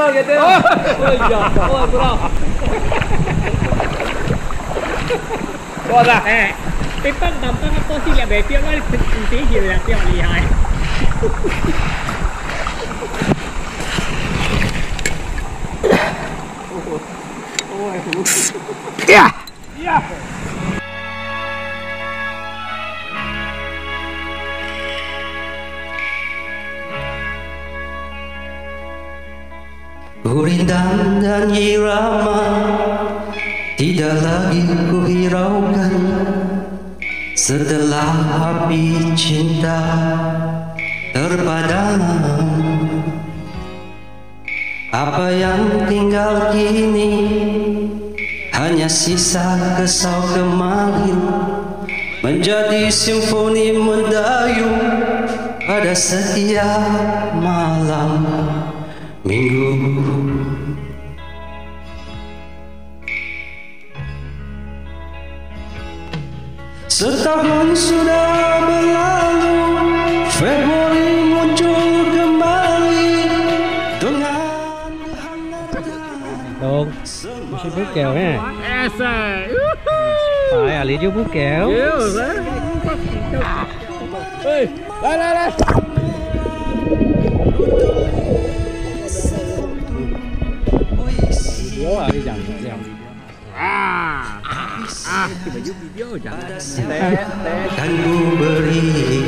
gitu. Oh iya, oh bro. Có ra. Cái băng băng băng có gì là về phía nó tí gì là phía厉害。 呀呀。 Ku rindang dan irama tidak lagi ku hiraukan setelah api cinta terpadam. Apa yang tinggal kini hanya sisa kesal kemarin, menjadi simfoni mendayu pada setiap malam minggu. Setahun sudah berlalu, Februari muncul kembali dengan Đúng, mình sẽ bút kèo nha. Phải à, lý do bút kèo. Ê, đây. Video à, đi dần. Kita juga video jangan. Dan ku beri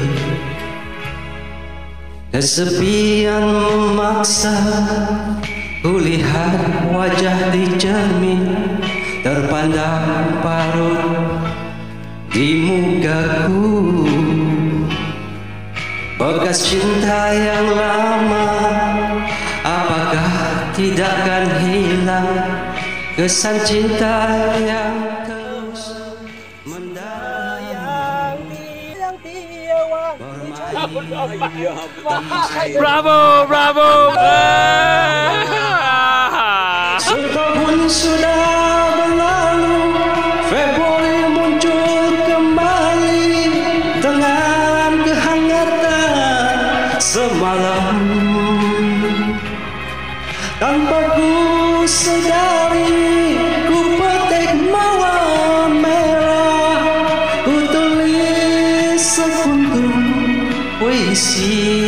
kesepian memaksa, ku lihat wajah di cermin, terpandang parut di mukaku. Bekas cinta yang lama, apakah tidak akan hilang kesan cinta yang terus mendalam. Bravo. Setahun sudah berlalu, Februari muncul kembali dengan kehangatan semalam. Tanpa ku sadari, ku petik mawar merah, ku tulis sekuntum puisi.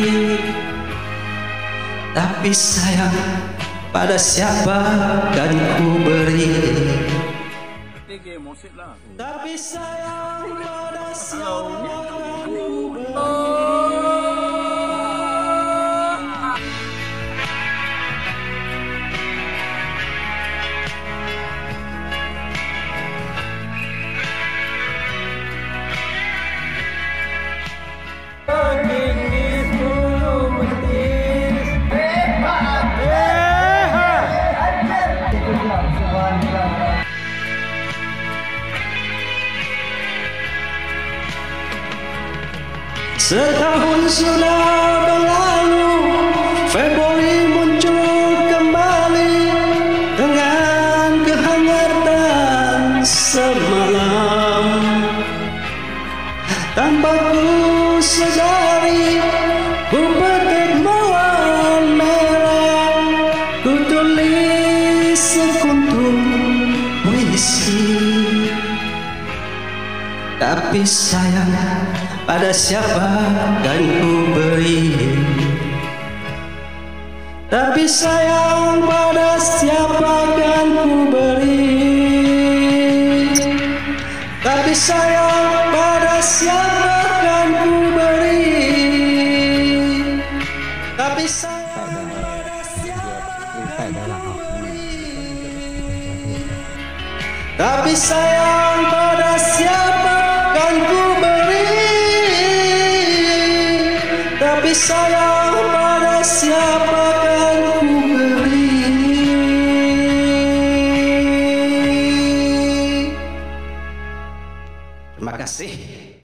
Tapi sayang, pada siapa kan ku beri? Tapi sayang, pada siapa kan ku beri? Setahun sudah berlalu, Februari muncul kembali dengan kehangatan semalam. Tanpa ku sadari, ku petik mawar merah, ku tulis sekuntum puisi. Tapi sayang, pada siapa kan ku beri? Tapi sayang, pada siapa kan ku beri? Tapi sayang, pada siapa kan ku beri? Tapi sayang, pada siapa kan ku beri? Tapi sayang, pada siapa kan ku beri? Tapi sayang, pada siapa kan